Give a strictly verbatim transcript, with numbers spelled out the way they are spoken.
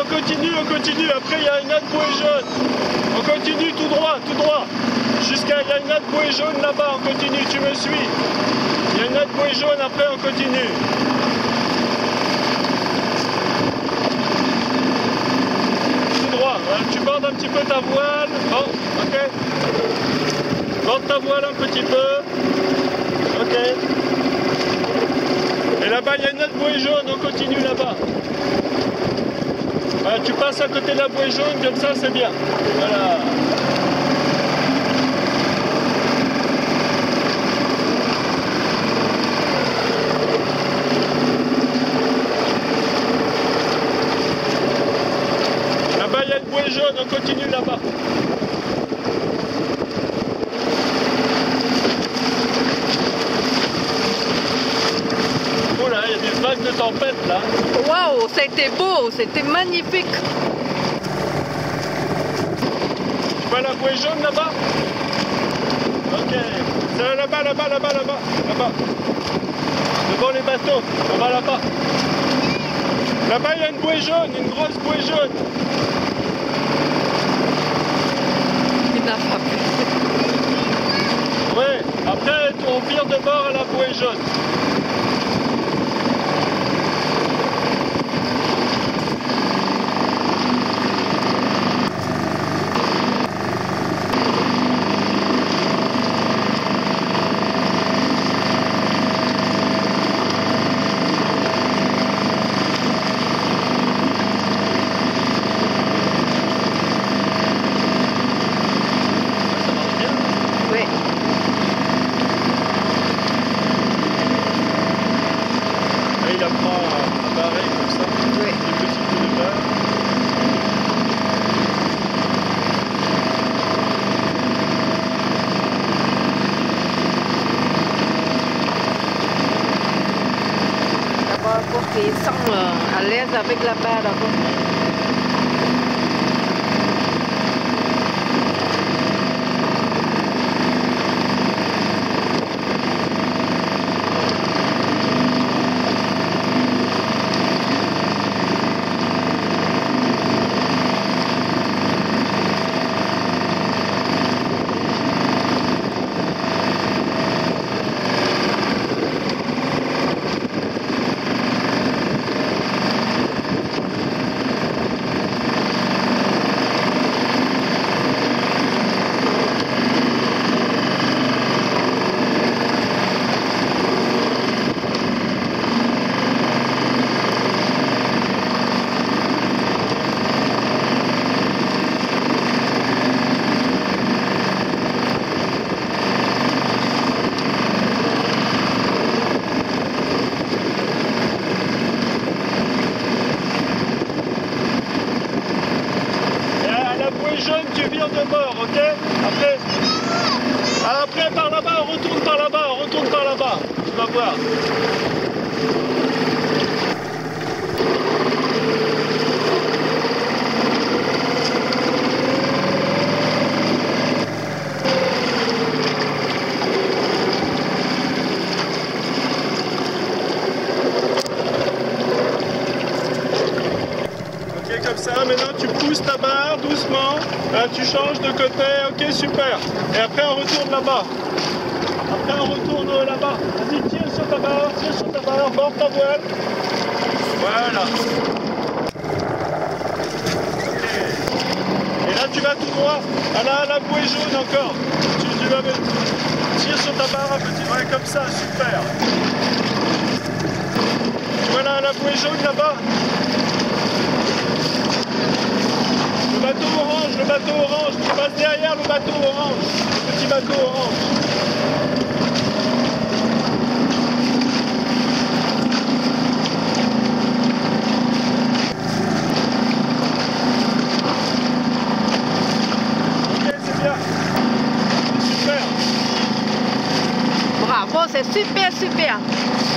continue, on continue. Après, il y a une autre bouée jaune. On continue tout droit, tout droit. Jusqu'à, il y a une autre bouée jaune là-bas, on continue, tu me suis. Il y a une autre bouée jaune, après on continue. Tout droit, voilà. Tu bordes un petit peu ta voile. Bon, ok. Borde ta voile un petit peu. Ok. Et là-bas, il y a une autre bouée jaune, on continue là-bas. Voilà, tu passes à côté de la bouée jaune, comme ça, c'est bien. Voilà. Là-bas, il y a une bouée jaune, on continue là-bas. Oh là, il y a des vagues de tempête là. Waouh, c'était beau, c'était magnifique. Tu vois la bouée jaune là-bas? Ok. C'est là-bas, là-bas, là-bas, là-bas, là-bas. Devant les bateaux, on va là-bas. Là-bas, il y a une bouée jaune, une grosse bouée jaune. Il n'a pas plu. Ouais, après, on vire de bord à la bouée jaune. Il apprend à barrer comme ça, Oui. des petits coups de barre. D'abord, pour qu'ils sentent euh, à l'aise avec la barre d'abord. Jaune, tu vires de bord, ok? Après, après par là-bas, on retourne par là-bas, on retourne par là-bas. Tu vas voir. Ok, comme ça, maintenant tu pousses ta barre doucement. Là, tu changes de côté, ok, super. Et après, on retourne là-bas. Après, on retourne là-bas. Vas-y, tire sur ta barre, tire sur ta barre, borde ta voile. Voilà. Okay. Et là, tu vas tout droit. À la, à la bouée jaune encore. Tu, tu vas mettre... Tire sur ta barre un petit peu, comme ça, super. Voilà, la bouée jaune là-bas. Le bateau orange, le bateau orange, tu passes derrière le bateau orange, le petit bateau orange. Ok, c'est bien. Super. Bravo, c'est super, super.